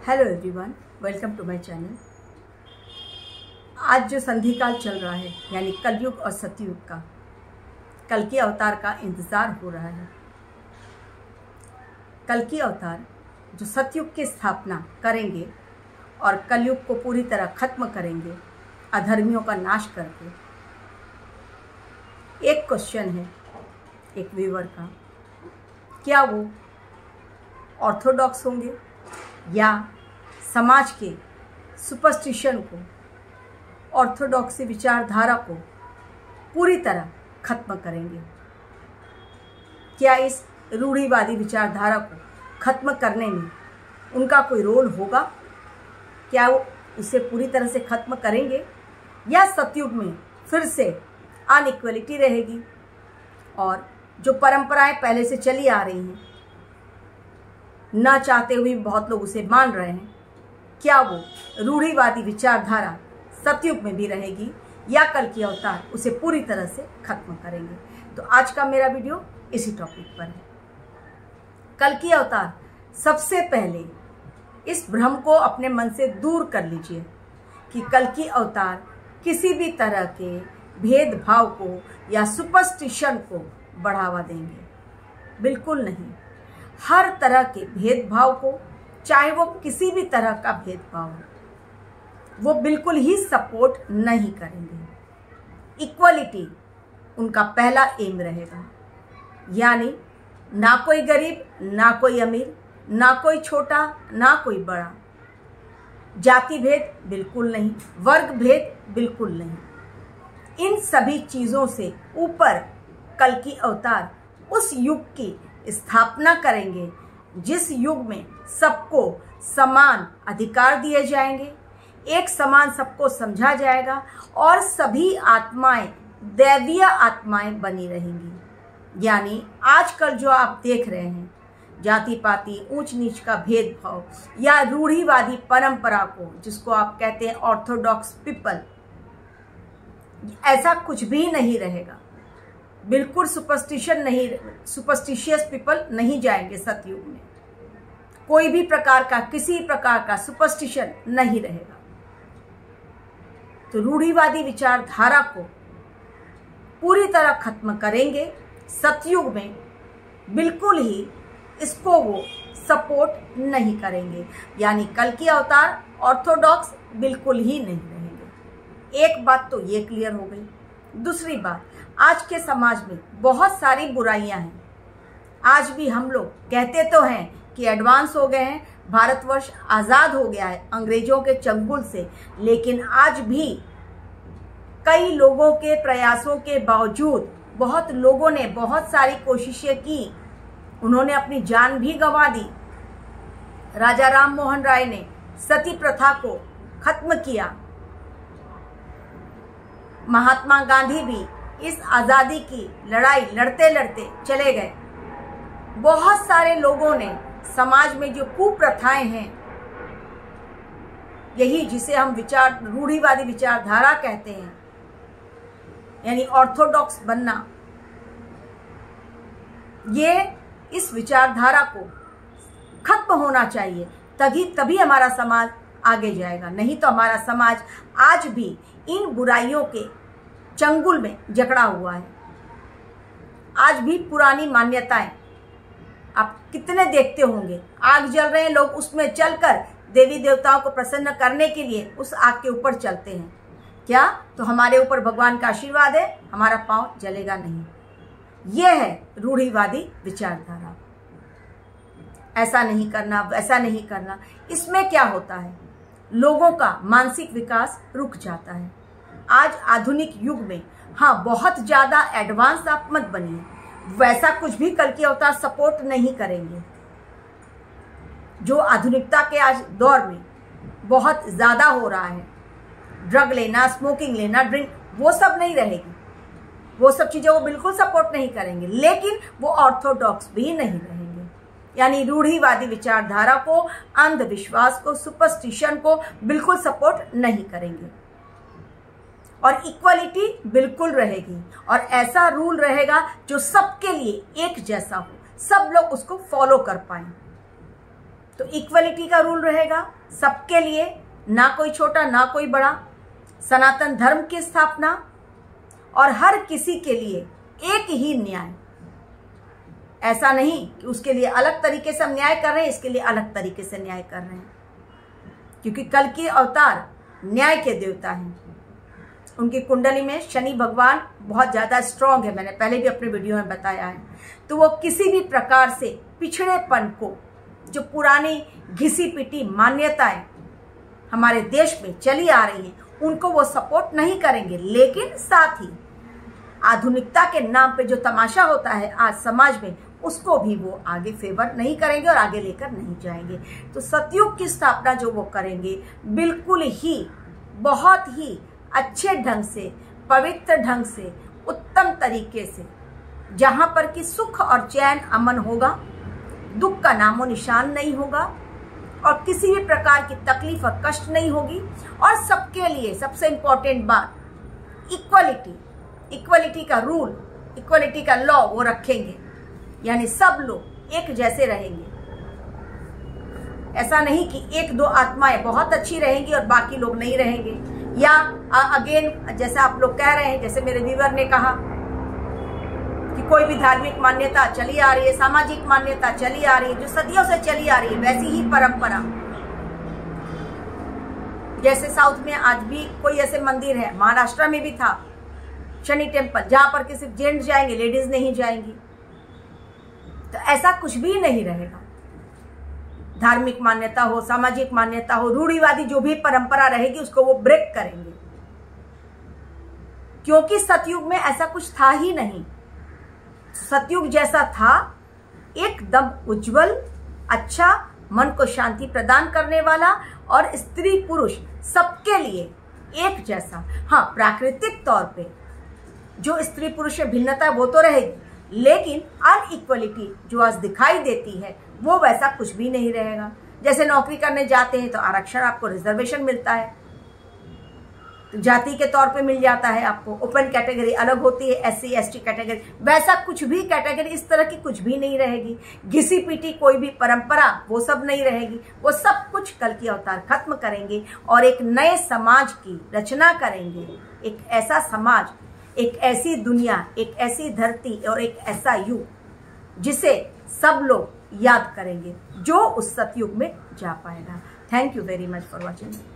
Hello everyone, welcome to my channel. आज जो संधि काल चल रहा है यानी कलयुग और सतयुग का, कल्कि अवतार का इंतज़ार हो रहा है। कल्कि अवतार जो सतयुग की स्थापना करेंगे और कलयुग को पूरी तरह खत्म करेंगे, अधर्मियों का नाश करके। एक क्वेश्चन है एक व्यूअर का, क्या वो ऑर्थोडॉक्स होंगे या समाज के सुपरस्टिशन को, ऑर्थोडॉक्सी विचारधारा को पूरी तरह खत्म करेंगे? क्या इस रूढ़िवादी विचारधारा को खत्म करने में उनका कोई रोल होगा? क्या वो इसे पूरी तरह से खत्म करेंगे या सतयुग में फिर से अनइक्वलिटी रहेगी और जो परंपराएं पहले से चली आ रही हैं, ना चाहते हुए बहुत लोग उसे मान रहे हैं, क्या वो रूढ़िवादी विचारधारा सतयुग में भी रहेगी या कल्कि अवतार उसे पूरी तरह से खत्म करेंगे? तो आज का मेरा वीडियो इसी टॉपिक पर है। कल्कि अवतार, सबसे पहले इस भ्रम को अपने मन से दूर कर लीजिए कि कल्कि अवतार किसी भी तरह के भेदभाव को या सुपरस्टिशन को बढ़ावा देंगे। बिल्कुल नहीं। हर तरह के भेदभाव को, चाहे वो किसी भी तरह का भेदभाव हो, वो बिल्कुल ही सपोर्ट नहीं करेंगे। इक्वलिटी उनका पहला एम रहेगा, यानी ना कोई गरीब, ना कोई अमीर, ना कोई छोटा, ना कोई बड़ा, जाति भेद बिल्कुल नहीं, वर्ग भेद बिल्कुल नहीं। इन सभी चीज़ों से ऊपर कल्कि अवतार उस युग की स्थापना करेंगे जिस युग में सबको समान अधिकार दिए जाएंगे, एक समान सबको समझा जाएगा और सभी आत्माएं दैवीय आत्माएं बनी रहेंगी। यानी आजकल जो आप देख रहे हैं, जाति पाति, ऊंच नीच का भेदभाव या रूढ़िवादी परंपरा को, जिसको आप कहते हैं ऑर्थोडॉक्स पीपल, ऐसा कुछ भी नहीं रहेगा। बिल्कुल सुपरस्टिशियस पीपल नहीं जाएंगे सतयुग में। कोई भी प्रकार का, किसी प्रकार का सुपरस्टिशन नहीं रहेगा। तो रूढ़िवादी विचारधारा को पूरी तरह खत्म करेंगे सतयुग में। बिल्कुल ही इसको वो सपोर्ट नहीं करेंगे, यानी कल्कि अवतार ऑर्थोडॉक्स बिल्कुल ही नहीं रहेंगे। एक बात तो ये क्लियर हो गई। दूसरी बात, आज के समाज में बहुत सारी बुराइयां हैं। आज भी हम लोग कहते तो हैं कि एडवांस हो गए हैं, भारतवर्ष आज़ाद हो गया है अंग्रेजों के चंगुल से, लेकिन आज भी कई लोगों के प्रयासों के बावजूद, बहुत लोगों ने बहुत सारी कोशिशें की, उन्होंने अपनी जान भी गंवा दी। राजा राम मोहन राय ने सती प्रथा को खत्म किया। महात्मा गांधी भी इस आज़ादी की लड़ाई लड़ते लड़ते चले गए। बहुत सारे लोगों ने समाज में जो कुप्रथाएं हैं, यही जिसे हम रूढ़िवादी विचारधारा कहते हैं, यानी ऑर्थोडॉक्स बनना, ये इस विचारधारा को खत्म होना चाहिए। तभी हमारा समाज आगे जाएगा। नहीं तो हमारा समाज आज भी इन बुराइयों के चंगुल में जकड़ा हुआ है। आज भी पुरानी मान्यताएं आप कितने देखते होंगे, आग जल रहे हैं, लोग उसमें चलकर देवी देवताओं को प्रसन्न करने के लिए उस आग के ऊपर चलते हैं। क्या तो हमारे ऊपर भगवान का आशीर्वाद है, हमारा पांव जलेगा नहीं। यह है रूढ़िवादी विचारधारा। ऐसा नहीं करना, वैसा नहीं करना। इसमें क्या होता है, लोगों का मानसिक विकास रुक जाता है। आज आधुनिक युग में, हाँ, बहुत ज्यादा एडवांस आप मत बनिए, वैसा कुछ भी कल्कि अवतार सपोर्ट नहीं करेंगे। जो आधुनिकता के आज दौर में बहुत ज्यादा हो रहा है, ड्रग लेना, स्मोकिंग लेना, ड्रिंक, वो सब नहीं रहेगी। वो सब चीजें वो बिल्कुल सपोर्ट नहीं करेंगे, लेकिन वो ऑर्थोडॉक्स भी नहीं रहेंगे। यानी रूढ़िवादी विचारधारा को, अंधविश्वास को, सुपरस्टिशन को बिल्कुल सपोर्ट नहीं करेंगे। और इक्वलिटी बिल्कुल रहेगी और ऐसा रूल रहेगा जो सबके लिए एक जैसा हो, सब लोग उसको फॉलो कर पाएं। तो इक्वलिटी का रूल रहेगा सबके लिए, ना कोई छोटा ना कोई बड़ा, सनातन धर्म की स्थापना और हर किसी के लिए एक ही न्याय। ऐसा नहीं कि उसके लिए अलग तरीके से हम न्याय कर रहे हैं, इसके लिए अलग तरीके से न्याय कर रहे हैं, क्योंकि कल के अवतार न्याय के देवता हैं। उनकी कुंडली में शनि भगवान बहुत ज़्यादा स्ट्रांग है, मैंने पहले भी अपने वीडियो में बताया है। तो वो किसी भी प्रकार से पिछड़ेपन को, जो पुरानी घिसी पिटी मान्यताएं हमारे देश में चली आ रही हैं, उनको वो सपोर्ट नहीं करेंगे। लेकिन साथ ही आधुनिकता के नाम पे जो तमाशा होता है आज समाज में, उसको भी वो आगे फेवर नहीं करेंगे और आगे लेकर नहीं जाएंगे। तो सतयुग की स्थापना जो वो करेंगे, बिल्कुल ही बहुत ही अच्छे ढंग से, पवित्र ढंग से, उत्तम तरीके से, जहां पर कि सुख और चैन अमन होगा, दुख का नामो निशान नहीं होगा और किसी भी प्रकार की तकलीफ और कष्ट नहीं होगी। और सबके लिए सबसे इंपॉर्टेंट बात, इक्वलिटी, इक्वलिटी का रूल, इक्वलिटी का लॉ वो रखेंगे, यानी सब लोग एक जैसे रहेंगे। ऐसा नहीं कि एक दो आत्माएं बहुत अच्छी रहेंगी और बाकी लोग नहीं रहेंगे, या अगेन जैसे आप लोग कह रहे हैं, जैसे मेरे व्यूअर ने कहा कि कोई भी धार्मिक मान्यता चली आ रही है, सामाजिक मान्यता चली आ रही है, जो सदियों से चली आ रही है, वैसी ही परंपरा। जैसे साउथ में आज भी कोई ऐसे मंदिर है, महाराष्ट्र में भी था शनि टेम्पल, जहां पर कि सिर्फ जेंट्स जाएंगे, लेडीज नहीं जाएंगी। तो ऐसा कुछ भी नहीं रहेगा। धार्मिक मान्यता हो, सामाजिक मान्यता हो, रूढ़िवादी जो भी परंपरा रहेगी, उसको वो ब्रेक करेंगे, क्योंकि सतयुग में ऐसा कुछ था ही नहीं। सतयुग जैसा था, एकदम उज्जवल, अच्छा, मन को शांति प्रदान करने वाला और स्त्री पुरुष सबके लिए एक जैसा। हाँ, प्राकृतिक तौर पे जो स्त्री पुरुष में भिन्नता है वो तो रहेगी, लेकिन अनइक्वलिटी जो आज दिखाई देती है वो वैसा कुछ भी नहीं रहेगा। जैसे नौकरी करने जाते हैं तो आरक्षण, आपको रिजर्वेशन मिलता है, तो जाति के तौर पे मिल जाता है आपको। ओपन कैटेगरी अलग होती है, SC ST कैटेगरी, वैसा कुछ भी कैटेगरी इस तरह की कुछ भी नहीं रहेगी। घिसी पीटी कोई भी परंपरा वो सब नहीं रहेगी। वो सब कुछ कल की अवतार खत्म करेंगे और एक नए समाज की रचना करेंगे। एक ऐसा समाज, एक ऐसी दुनिया, एक ऐसी धरती और एक ऐसा युग जिसे सब लोग याद करेंगे, जो उस सतयुग में जा पाएगा। Thank you very much for watching.